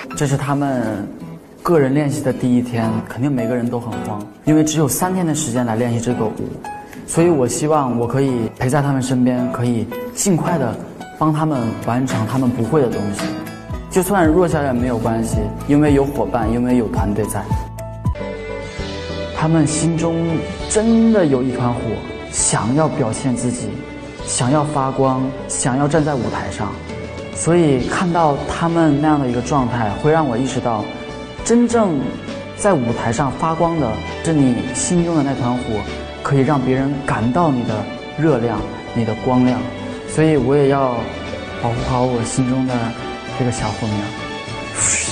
这是他们个人练习的第一天，肯定每个人都很慌，因为只有3天的时间来练习这个舞，所以我希望我可以陪在他们身边，可以尽快的帮他们完成他们不会的东西，就算弱下来没有关系，因为有伙伴，因为有团队在。他们心中真的有一团火，想要表现自己，想要发光，想要站在舞台上。所以看到他们那样的一个状态，会让我意识到，真正在舞台上发光的是你心中的那团火，可以让别人感到你的热量，你的光亮。所以我也要保护好我心中的这个小火苗。